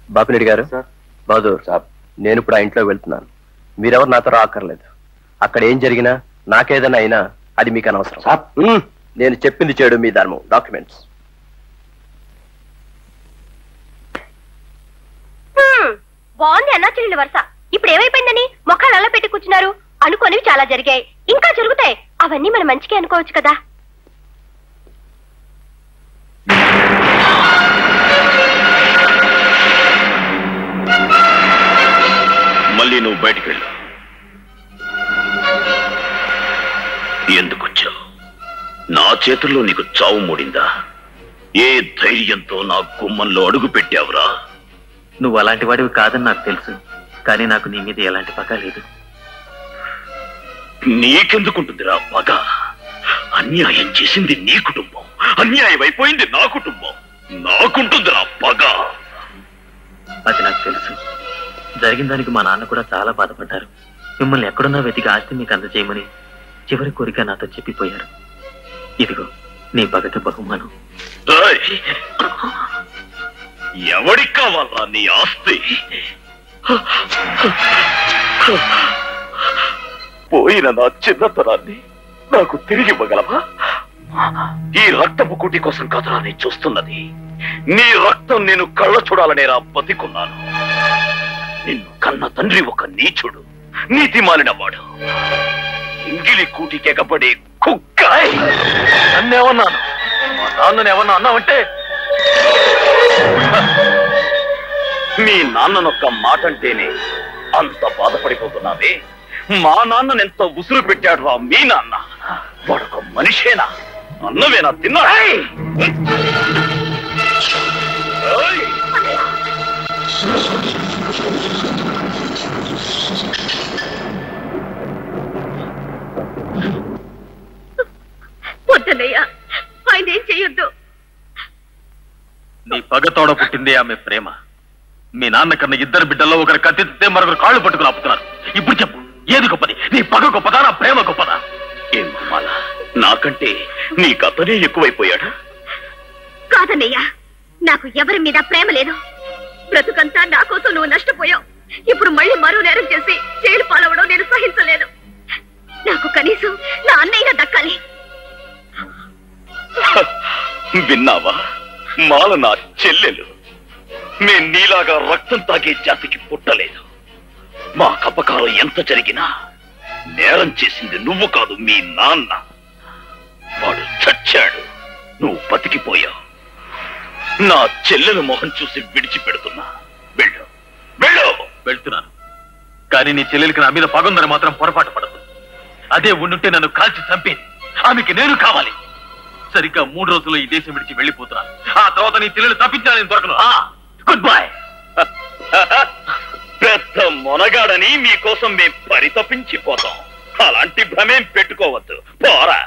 బాపిరెడ్డి గారు, బహదూర్ సాబ్, నేను ఇప్పుడు ఆ ఇంట్లోకి వెళ్తున్నాను. మీరెవరు నాతో రాక్కర్లేదు. అక్కడ ఏం జరిగినా నాకేదైనా అయినా అది మీకు అనవసరం. నేను చెప్పింది చేయడం మీ ధర్మం. డాక్యుమెంట్స్. బాగుంది అన్నా చెల్లెల వరుస. ఇప్పుడు ఏమైపోయిందని మొక్కలు అలా పెట్టి కూర్చున్నారు? అనుకోనివి చాలా జరిగాయి, ఇంకా జరుగుతాయి. అవన్నీ మన మంచికి అనుకోవచ్చు కదా. మళ్ళీ నువ్వు బయటికి వెళ్ళు. ఎందుకొచ్చావు? నా చేతుల్లో నీకు చావు మూడిందా? ఏ ధైర్యంతో నా గుమ్మంలో అడుగు పెట్టావురా? నువ్వు అలాంటి వాడివి కాదని నాకు తెలుసు, కానీ నాకు నీ మీద ఎలాంటి పగ లేదు. నీకెందుకుంటుందిరా పగ? అన్యాయం చేసింది నీ కుటుంబం, అన్యాయం అయిపోయింది నా కుటుంబం. నాకుంటుందిరా పగ. అది నాకు తెలుసు. జరిగిన దానికి మా నాన్న కూడా చాలా బాధపడ్డారు. మిమ్మల్ని ఎక్కడున్నా వెతికి ఆస్తి మీకు అందజేయమని చివరి కోరిక నాతో చెప్పిపోయారు. ఇదిగో నీ పగకి బహుమానం. ఎవడికి కావాలా నీ ఆస్తి? పోయిన నా చిన్నతనాన్ని నాకు తిరిగి ఇవ్వగలవా? ఈ రక్తపు కుటి కోసం కదరా నేను చూస్తున్నది. నీ రక్తం నేను కళ్ళ చూడాలనేరా బతికున్నాను. నిన్ను కన్న తండ్రి ఒక నీచుడు, నీతి మాలినవాడు, ఇంగిలి కూటికి ఎగబడి కుక్క. నన్నేమన్నాను? మా నాన్నను ఏమన్నా అన్నావంటే? మీ నాన్ననొక్క మాట అంటేనే అంత బాధపడిపోతున్నావే. మా నాన్నను ఎంత ఉసురు పెట్టాడు రా మీ నాన్న. వాడొక మనిషేనా? అన్నవేనా తిన్నా? వద్దనయ్యా, ఆయన ఏం చెయ్యొద్దు. నీ పగతోడ పుట్టిందే ఆమె ప్రేమ. మీ నాన్న కన్నా ఇద్దరు బిడ్డల్లో ఒకరు కత్తితే మరొకరు కాళ్ళు పట్టుకుని ఆపుతున్నారు. ఇప్పుడు చెప్పు, ఏది గొప్పది? నీ పగ గొప్పదా, నా ప్రేమ గొప్పదా? ఏం మాల, నాకంటే నీకు అతనే ఎక్కువైపోయాడా? కాదన్నయ్యా, నాకు ఎవరి మీద ప్రేమ లేదు. బ్రతుకంతా నా కోసం నువ్వు నష్టపోయావు. ఇప్పుడు మళ్ళీ మరో నేరం చేసి జైలు పాలవడం నేను సహించలేను. నాకు కనీసం నా అన్నయ్య దక్కాలి. విన్నావా? మాల నా చెల్లెలు. మేం నీలాగా రక్తం తాగే జాతికి పుట్టలేదు. మా కపకాలం ఎంత జరిగినా నేరం చేసింది నువ్వు కాదు, మీ నాన్న. వాడు చచ్చాడు, నువ్వు బతికిపోయావు. నా చెల్లెలు మొహం చూసి విడిచిపెడుతున్నా. వెళ్ళు వెళ్ళు. వెళ్తున్నాను, కానీ నీ చెల్లెలికి నా మీద పగుందని మాత్రం పొరపాటు పడదు. అదే ఉండుంటే నన్ను కాల్చి చంపేది. ఆమెకి నేను కావాలి. సరిగ్గా 3 రోజుల్లో ఈ దేశం విడిచి వెళ్ళిపోతున్నాను. ఆ తర్వాత నీ చెల్లెలు తప్పించాలని దొరకను. Good bye. పెద్ద మొనగాడని మీకోసం మేం పరితపించిపోతాం. అలాంటి భ్రమేం పెట్టుకోవద్దు. పోరా.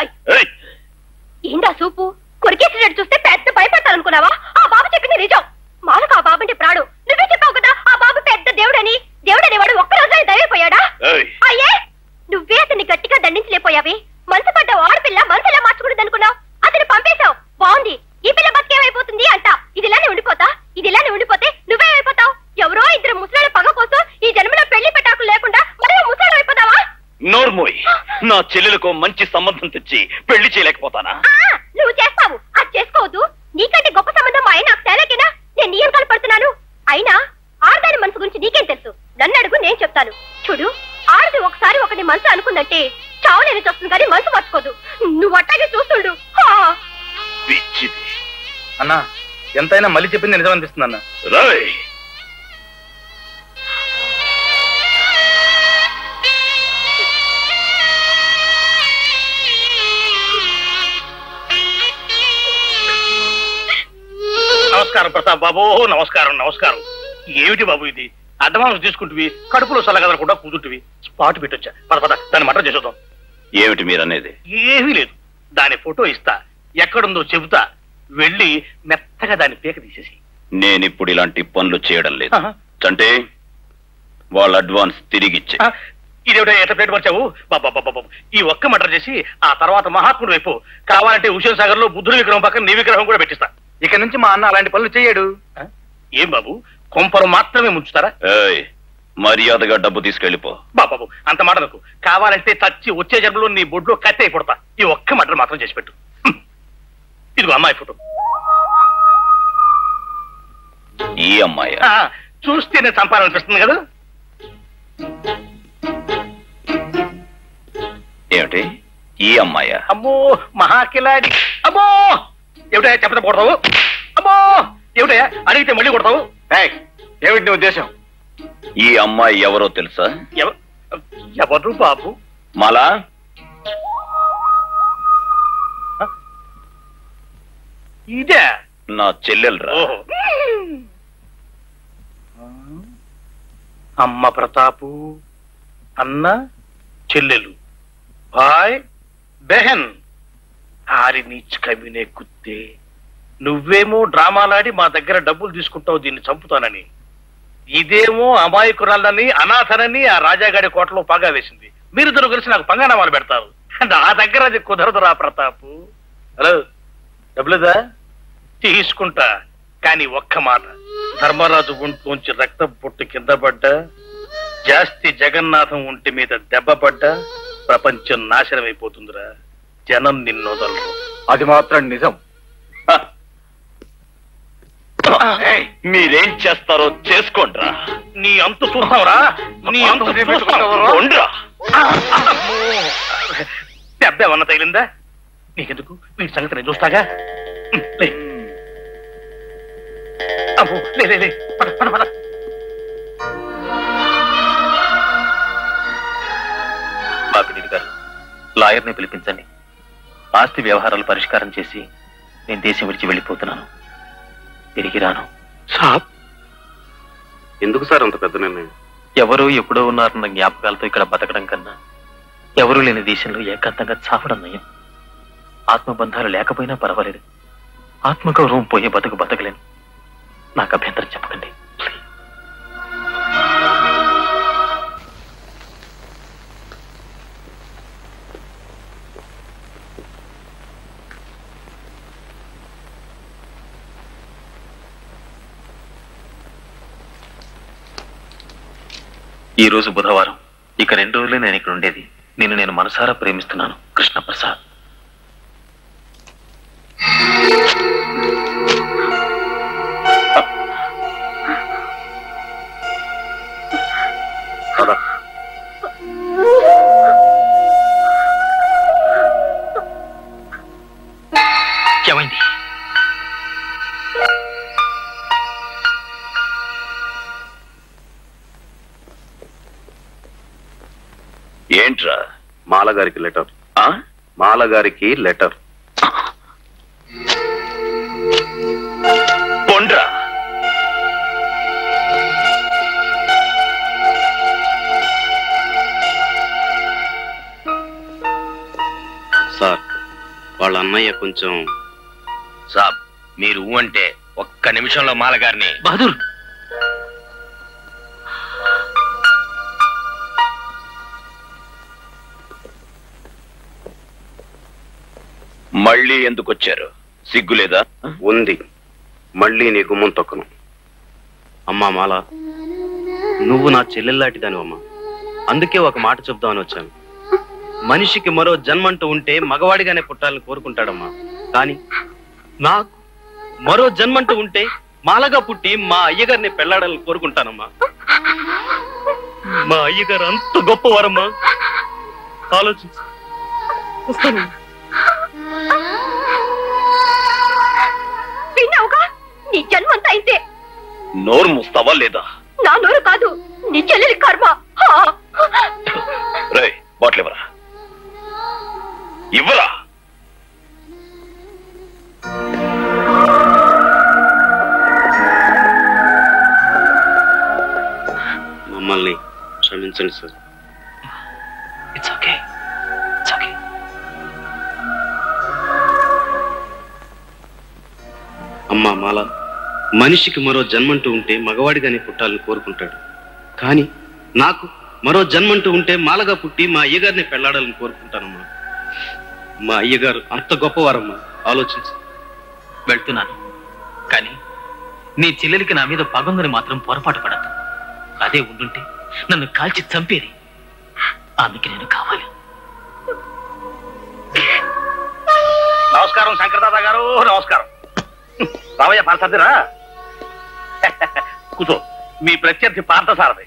ఏందా సూపు? కొరికేసినట్టు చూస్తే పెద్ద భయపడతానుకున్నావా? ఆ బాబు చెప్పింది నిజం. మాలకు ఆ బాబంటే ప్రాడు. నువ్వే చెప్పావు కదా ఆ బాబు పెద్ద దేవుడని. దేవుడనేవాడు ఒక్కరోజు దయపోయాడా? అయ్యే, నువ్వే అతన్ని గట్టిగా దండించలేపోయావి. మనసు పడ్డ ఆడపిల్ల మనసులా మార్చకూడదు అనుకున్నావు. అతను పంపేశావు. బాగుంది. ఈ పిల్ల బతికేమైపోతుంది అంట. ఇదిలానే ఉండిపోతా. ఇదిలానే ఉండిపోతే నువ్వేమైపోతావు? ఎవరో ఇద్దరు ముసలాళ్ళ పగ కోసం ఈ జన్మలో పెళ్లి పెట్టాకు లేకుండా మరో ముసలాడు అయిపోతావా? నోర్మోయ్, నా చెల్లెలకు మంచి సంబంధం తెచ్చి పెళ్లి చేయలేకపోతానా? నువ్వు చేస్తావు. అది చేసుకోవద్దు. నీకంటే గొప్ప సంబంధం ఆయన నాకు తేలేకేనా నేను నీ వెనకాల పడుతున్నాను. అయినా ఆడదాని మనసు గురించి నీకేం తెలుసు? నన్ను అడుగు, నేను చెప్తాను. చూడు, ఆడది ఒకసారి ఒకటి మనసు అనుకుందంటే చావు నేను చూస్తుంది, కానీ మనసు మర్చుకోదు. నువ్వు అట్టాగే చూస్తుండు. అన్నా, ఎంతైనా మళ్ళీ చెప్పింది నిజం అనిపిస్తుంది అన్న. రాయ్, నమస్కారం ప్రతాప్ బాబు. నమస్కారం. నమస్కారం. ఏమిటి బాబు ఇది? అడ్వాన్స్ తీసుకుంటువి, కడుపులో సలగదరకుండా కూర్చుంటువి. స్పాట్ పెట్టొచ్చా? పద దాన్ని మటర్ చేసేద్దాం. ఏమిటి మీరనేది? ఏమీ లేదు. దాని ఫోటో ఇస్తా, ఎక్కడుందో చెబుతా, వెళ్ళి మెత్తగా దాని పీక తీసేసి. నేనిప్పుడు ఇలాంటి పనులు చేయడం లేదు. అంటే వాళ్ళ అడ్వాన్స్ తిరిగిచ్చే. ఇదేమిటో ఎట్లా ప్లేట్ వచ్చావు? బాబా, ఈ ఒక్క మటర్ చేసి ఆ తర్వాత మహాత్ముడు వైపు కావాలంటే హుసేన్ సాగర్ లో బుద్ధుడి విగ్రహం పక్కన నీ విగ్రహం కూడా పెట్టిస్తా. ఇక నుంచి మా అన్న అలాంటి పనులు చేయడు. ఏం బాబు, కొంపలు మాత్రమే ముంచుతారా? మర్యాదగా డబ్బు తీసుకెళ్ళిపో. బాబు అంత మాట నాకు. కావాలంటే చచ్చి వచ్చే జన్మలో నీ బొడ్లో కత్తి అయిపోతా. ఈ ఒక్క మటర్ మాత్రం చేసి పెట్టు. ఇదిగో అమ్మాయి ఫోటో. ఈ అమ్మాయి చూస్తేనే చంపాలనిపిస్తుంది కదా. ఏమిటి ఈ అమ్మాయ? అమ్మో మహాకిలాడి. అమ్మో ఏమిటా చెప్పడం కొడతావు? అమ్మో ఏమిటా అడిగితే మళ్ళీ కొడతావు? ఏమిటి నీ ఉద్దేశం? ఈ అమ్మాయి ఎవరో తెలుసా? ఎవరు బాబు? మాలా, ఇదే నా చెల్లెలరా. అమ్మ ప్రతాపు, అన్న చెల్లెలు, భాయ్ బెహన్. ఆరి నీచ్ కవినే కుత్తే. నువ్వేమో డ్రామాలాడి మా దగ్గర డబ్బులు తీసుకుంటావు దీన్ని చంపుతానని. ఇదేమో అమాయకురాలని అనాథనని ఆ రాజాగాడి కోటలో పగా వేసింది. మీరిద్దరు కలిసి నాకు పంగనామాలు పెడతారు. నా దగ్గర అది కుదరదురా ప్రతాపు. హలో, డబ్బులేదా? తీసుకుంటా, కానీ ఒక్క మాట. ధర్మరాజు ఒంట్లోంచి రక్తం పొట్టు కింద పడ్డా, జాస్తి జగన్నాథం ఒంటి మీద దెబ్బ పడ్డా ప్రపంచం నాశనం అయిపోతుందిరా. జనం నిన్నొదలరు. అది మాత్రం నిజం. మీరేం చేస్తారో చేసుకోండ్రా. నీ అంతు చూస్తావురా, నీ అంతు చూస్తావురా. దెబ్బ ఏమన్నా తగిలిందా? నీకెందుకు, వీటి సంగతి నేను చూస్తాగా. అమ్మో లే పద పద పద. బాపిరెడ్డి గారు, లాయర్ని పిలిపించండి. ఆస్తి వ్యవహారాలు పరిష్కారం చేసి నేను దేశం విడిచి వెళ్ళిపోతున్నాను. తిరిగి రాను. సాబ్, ఎందుకు సార్ అంత పెద్ద నిర్ణయం? ఎవరో ఎప్పుడో ఉన్నారన్న జ్ఞాపకాలతో ఇక్కడ బతకడం కన్నా ఎవరూ లేని దేశంలో ఏకాంతంగా చావడం నయం. ఆత్మబంధాలు లేకపోయినా పర్వాలేదు, ఆత్మగౌరవం పోయే బతుకు బతకలేను. నాకు అభ్యంతరం చెప్పకండి. ఈ రోజు బుధవారం. ఇక 2 రోజులే నేను ఇక్కడ ఉండేది. నేను మనసారా ప్రేమిస్తున్నాను. కృష్ణప్రసాద్. ఏమైంది? ఏంట్రా? మాలగారికి లెటర్. మాలగారికి లెటర్. పొండ్రా. సార్, వాళ్ళ అన్నయ్య కొంచెం. సాబ్, మీరు అంటే ఒక్క నిమిషంలో మాలగారిని. బహదూర్, మళ్ళీ ఎందుకు వచ్చారు? సిగ్గులేదా? ఉంది, మళ్ళీ నీ గుమ్మం తొక్కను. అమ్మా మాల, నువ్వు నా చెల్లెల్లాంటిదాను అమ్మా. అందుకే ఒక మాట చెప్దామని వచ్చాను. మనిషికి మరో జన్మంటూ ఉంటే మగవాడిగానే పుట్టాలని కోరుకుంటాడమ్మా. కానీ నాకు మరో జన్మంటూ ఉంటే మాలగా పుట్టి మా అయ్యగారిని పెళ్లాడాలని కోరుకుంటానమ్మా. మా అయ్యగారు అంత గొప్పవారమ్మా. ఆలోచించు. వస్తాను. విన్నావుగా, నీ జన్మంతా అయితే. నోరు మూస్తావా లేదా? నా నోరు కాదు, నీ చెల్లెలి కర్మ. రే, బాటిల్ ఇవ్వరా. ఇవ్వరా. మమ్మల్ని క్షమించండి సార్. It's okay. అమ్మా మాల, మనిషికి మరో జన్మంటూ ఉంటే మగవాడిగానే పుట్టాలని కోరుకుంటాడు. కానీ నాకు మరో జన్మంటూ ఉంటే మాలగా పుట్టి మా అయ్యగారిని పెళ్లాడాలని కోరుకుంటానమ్మా. మా అయ్యగారు అంత గొప్పవారమ్మా. ఆలోచించు. వెళ్తున్నాను, కానీ నీ చెల్లెలికి నా మీద పగుందని మాత్రం పొరపాటు పడద్దు. అదే ఉండుంటే నన్ను కాల్చి చంపేది. ఆమెకి నేను కావాలి. నమస్కారం శంకరదాదా గారు, నమస్కారం. రావయ్య పార్థసారథిరా, కూర్చో. మీ ప్రత్యర్థి పార్థసారథి.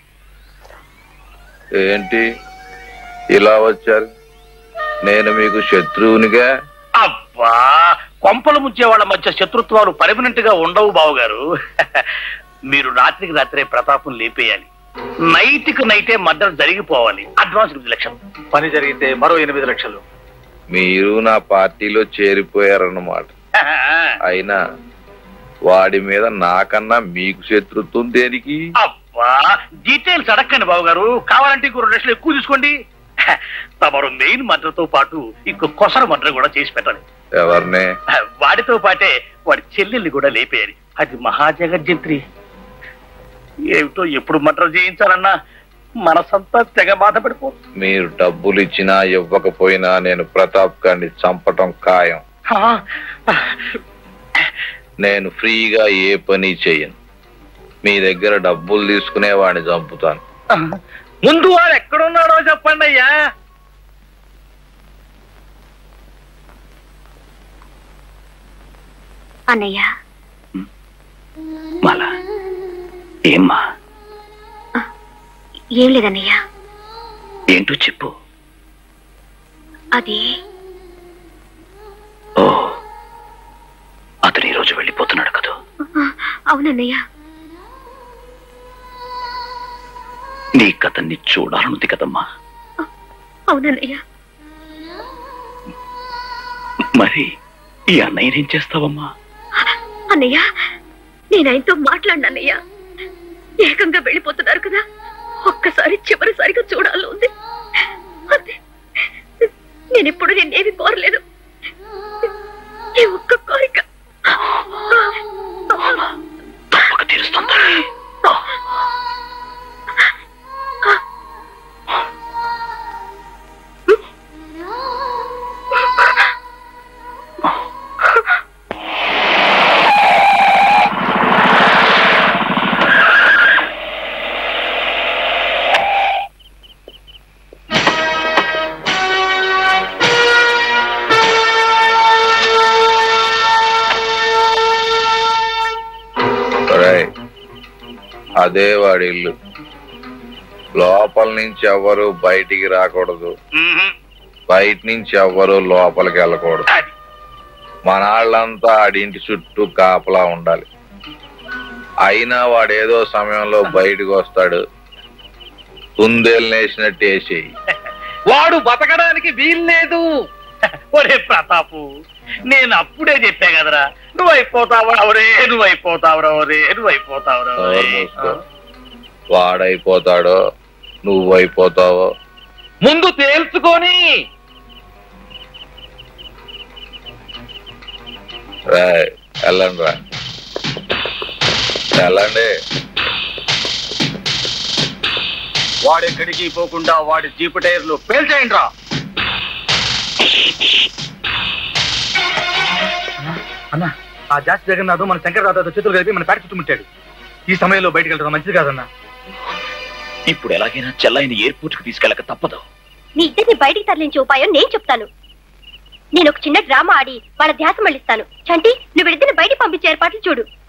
ఏంటి ఇలా వచ్చారు? నేను మీకు శత్రువునిగా? అబ్బా, కొంపలు ముంచే వాళ్ళ మధ్య శత్రుత్వాలు పర్మనెంట్ గా ఉండవు బావగారు. మీరు రాత్రికి రాత్రే ప్రతాపం లేపేయాలి. నైట్కి నైటే మర్డర్ జరిగిపోవాలి. అడ్వాన్స్ 8 లక్షలు. పని జరిగితే మరో 8 లక్షలు. మీరు నా పార్టీలో చేరిపోయారన్నమాట. అయినా వాడి మీద నాకన్నా మీకు శత్రుత్వం దేనికి? అబ్బా, డీటెయిల్స్ అడగండి బావగారు. కావాలంటే 2 లక్షలు ఎక్కువ తీసుకోండి. తమరు మెయిన్ మర్డర్ తో పాటు ఇంకో కొసర మర్డర్ కూడా చేసి పెట్టాలి. ఎవరినే? వాడితో పాటే వాడి చెల్లెల్ని కూడా లేపేయాలి. అది మహాజగజ్జంత్రి. ఏమిటో ఎప్పుడు మర్డర్ చేయించాలన్నా మనసంతా తెగ బాధపడిపోతుంది. మీరు డబ్బులు ఇచ్చినా ఇవ్వకపోయినా నేను ప్రతాప్ గారిని చంపటం ఖాయం. నేను ఫ్రీగా ఏ పని చెయ్యను. మీ దగ్గర డబ్బులు తీసుకునే వాడిని చంపుతాను. ముందు వాడు ఎక్కడున్నాడో చెప్పండి అయ్యా. అన్నయ్య, మాలా, ఏమ్మా? ఏం లేదన్నయ్య. ఏంటో చెప్పు. అది ఓ, అతను ఈరోజు వెళ్ళిపోతున్నాడు కదా? అవునన్నయ్య. నీకు అతన్ని చూడాలనుంది కదమ్మా? అవునన్నయ్య. మరి ఈ అన్నయ్య ఏం చేస్తావమ్మా? అన్నయ్య, నేను ఆయనతో మాట్లాడినన్నయ్య. ఏకంగా వెళ్ళిపోతున్నారు కదా, ఒక్కసారి చివరిసారిగా చూడాలని ఉంది. అంతే. నేనెప్పుడు నిన్నేమి కోరలేదు. ఈ ఒక్క కోరిక తప్పక తీరుస్తుంది. అదే వాడి ఇల్లు. లోపల నుంచి ఎవ్వరు బయటికి రాకూడదు, బయట నుంచి ఎవ్వరు లోపలికి వెళ్ళకూడదు. మనాళ్ళంతా ఆడింటి చుట్టూ కాపలా ఉండాలి. అయినా వాడేదో సమయంలో బయటకు వస్తాడు. కుందేలు నేసినట్టు వేసేయి. వాడు బతకడానికి వీల్లేదు. ఒరే ప్రతాపు, నేను అప్పుడే చెప్పా కదరా, నువ్వైపోతావురా ఒరే, నువ్వైపోతావురా ఒరే, నువ్వైపోతావురా. వాడైపోతాడో నువ్వైపోతావో ముందు తేల్చుకొని. వెళ్ళండి రా, వెళ్ళండి. వాడెక్కడికి పోకుండా వాడి జీపు టైర్లు పేల్చేయండి రా. అన్నా, ఆ జాస్తి జగన్నాథ్ మన శంకరదాదాతో చేతులు కలిపి మన పేట చుట్టుముట్టాడు. ఈ సమయంలో బయటకు వెళ్ళడం మంచిది కాదన్నా. ఇప్పుడు ఎలాగైనా చెల్లాయిని ఎయిర్పోర్ట్ కు తీసుకెళ్ళక తప్పదు. నీ ఇద్దరిని బయటికి తరలించే ఉపాయం నేను చెప్తాను. నేను ఒక చిన్న డ్రామా ఆడి వాళ్ళ ధ్యాస మళ్ళిస్తాను. చంటి, నువ్వు ఇద్దరిని బయటికి పంపించే ఏర్పాట్లు చూడు.